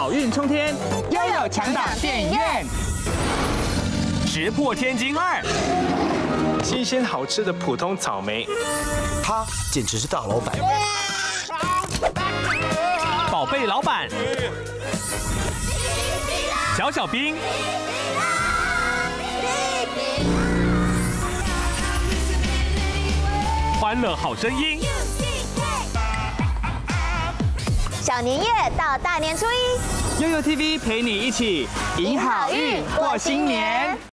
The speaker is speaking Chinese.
好运冲天， 悠悠强档电影院， 石破天惊2， 新鲜好吃的普通草莓， 他简直是大老板。 宝贝老板，小小兵，欢乐好声音。 小年夜到大年初1， 悠悠 TV 陪你一起迎好运过新年。